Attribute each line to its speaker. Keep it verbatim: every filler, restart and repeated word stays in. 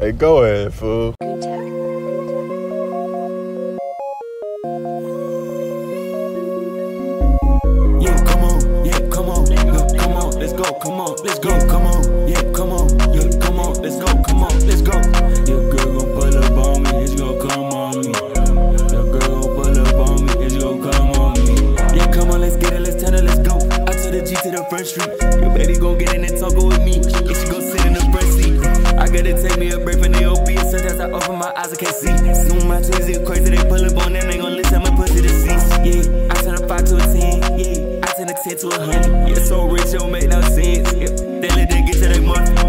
Speaker 1: Hey, go ahead, fool.
Speaker 2: Yeah, come on, yeah, come on, yeah, come on, let's go, come on, let's go, come on, yeah, come on, yeah, come on, let's go, come on, let's go. Your girl gon' pull up on me, it's gon' come on me. Your girl gon' pull up on me, it's gon' come on me. Yeah, come on, let's get it, let's turn it, let's go. I took the G to the front street. Your baby gon' get in and talk with me, and she gon' sit in the front seat. I gotta take me a break from the O B, and sometimes I open my eyes, I can't see. Soon my twins get crazy, they pull up on them, they gon' listen, my pussy to cease. Yeah, I turn a five to a ten, yeah. Turn a ten to a hundred. Yeah, so rich, don't make no sense. Yeah, they let that get to their money.